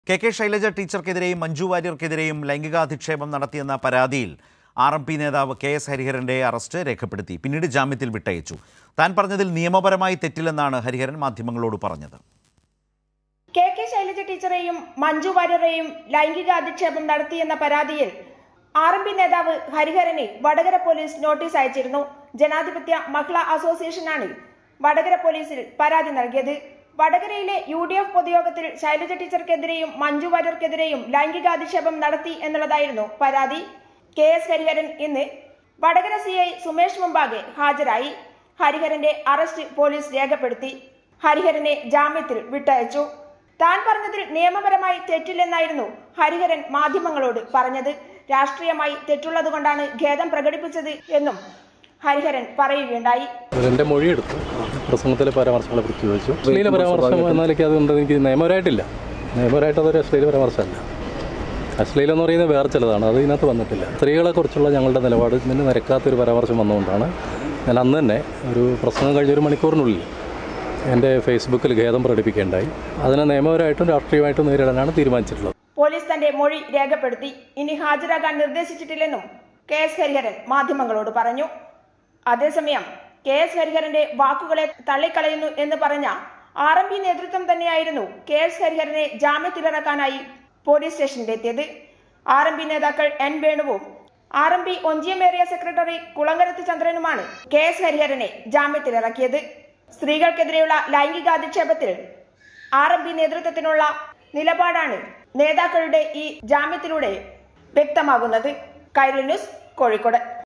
K Shailaja ടീച്ചർക്കെതിരെയും മഞ്ജു വാര്യർക്കെതിരെയും ലൈംഗികാധിക്ഷേപം നടത്തിയെന്ന പരാതിയിൽ RMP നേതാവ് KS ഹരിഹരന്റെ അറസ്റ്റ് രേഖപ്പെടുത്തി. പിന്നീട് ജാമ്യത്തിൽ വിട്ടയച്ചു. താൻ പറഞ്ഞതിൽ നിയമപരമായി തെറ്റില്ലെന്നാണ് ഹരിഹരൻ മാധ്യമങ്ങളോട് പറഞ്ഞത്. കെ ശൈലജ ടീച്ചറെയും മഞ്ജു വാര്യരെയും ലൈംഗികാധിക്ഷേപം നടത്തിയെന്ന പരാതിയിൽ RMP നേതാവ് ഹരിഹരന് വടകര പോലീസ് നോട്ടീസ് അയച്ചിരുന്നു. ജനാധിപത്യ മഹിളാ അസോസിയേഷനാണ് വടകര പോലീസിൽ പരാതി നൽകിയത്. വടകരയിലെ UDF പൊതുയോഗത്തിൽ ശൈലജ ടീച്ചർക്കെതിരെയും മഞ്ജു വാര്യർക്കെതിരെയും ലൈംഗികാധിക്ഷേപം നടത്തി എന്നുള്ളതായിരുന്നു പരാതി. KS ഹരിഹരൻ ഇന്ന് വടകര CI സുമേഷ് മുമ്പാകെ ഹാജരായി. ഹരിഹരന്റെ അറസ്റ്റ് പോലീസ് രേഖപ്പെടുത്തി. ഹരിഹരനെ ജാമ്യത്തിൽ വിട്ടയച്ചു. താൻ പറഞ്ഞതിൽ നിയമപരമായി തെറ്റില്ലെന്നായിരുന്നു ഹരിഹരൻ മാധ്യമങ്ങളോട് പറഞ്ഞത്. രാഷ്ട്രീയമായി തെറ്റുള്ളതുകൊണ്ടാണ് ഖേദം പ്രകടിപ്പിച്ചത് എന്നും ഹരിഹരൻ പറയുകയുണ്ടായി. എന്റെ മൊഴിയെടുത്തു, പ്രസംഗത്തിലെ പരാമർശങ്ങളെ കുറിച്ച് ചോദിച്ചു. അശ്ലീല പരാമർശം എന്നാലേക്ക് അതുകൊണ്ട് എനിക്ക് നിയമപരമായിട്ടില്ല. നിയമപരമായിട്ട് അതൊരു അശ്ലീല പരാമർശമല്ല. അശ്ലീലം എന്ന് പറയുന്നത് വേറെ ചിലതാണ്, അത് ഇതിനകത്ത് വന്നിട്ടില്ല. സ്ത്രീകളെക്കുറിച്ചുള്ള ഞങ്ങളുടെ നിലപാട് ഇതിന് നിരക്കാത്തൊരു പരാമർശം വന്നുകൊണ്ടാണ് ഞാൻ അന്ന് തന്നെ ഒരു പ്രസംഗം കഴിഞ്ഞ ഒരു മണിക്കൂറിനുള്ളിൽ എൻ്റെ ഫേസ്ബുക്കിൽ ഖേദം പ്രകടിപ്പിക്കേണ്ടായി. അതിനെ നിയമപരമായിട്ടും രാഷ്ട്രീയമായിട്ടും നേരിടാനാണ് തീരുമാനിച്ചിട്ടുള്ളത്. പോലീസ് തന്റെ മൊഴി രേഖപ്പെടുത്തി. ഇനി ഹാജരാകാൻ നിർദ്ദേശിച്ചിട്ടില്ലെന്നും KS ഹരിഹരൻ മാധ്യമങ്ങളോട് പറഞ്ഞു. അതേസമയം KS ഹരിഹരന്റെ വാക്കുകളെ തള്ളിക്കളയുന്നു എന്ന് പറഞ്ഞ RMP നേതൃത്വം തന്നെയായിരുന്നു KS ഹരിഹരനെ ജാമ്യത്തിലിറക്കാനായി പോലീസ് സ്റ്റേഷനിലെത്തിയത്. RMP നേതാക്കൾ N വേണുവും RMP Onchiyam area secretary Kulangarath ചന്ദ്രനുമാണ് KS ഹരിഹരനെ ജാമ്യത്തിലിറക്കിയത്. സ്ത്രീകൾക്കെതിരെയുള്ള ലൈംഗികാധിക്ഷേപത്തിൽ RMP നേതൃത്വത്തിനുള്ള നിലപാടാണ് നേതാക്കളുടെ ഈ ജാമ്യത്തിലൂടെ വ്യക്തമാകുന്നത്. കൈരളി ന്യൂസ്, കോഴിക്കോട്.